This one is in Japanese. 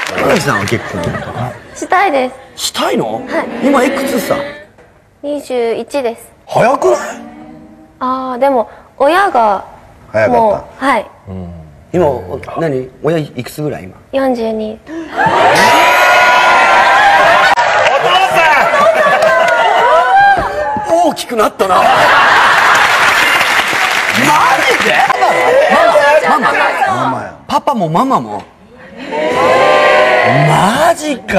荒木さんは結婚とかしたいです。 したいの？ はい。 今いくつさ？ 21です。 早くない？ ああ、でも親が早かった。 もう、はい。 今何？親いくつぐらい今？ 42。 大きくなったな。マジで？ママや。パパもママも。マジか。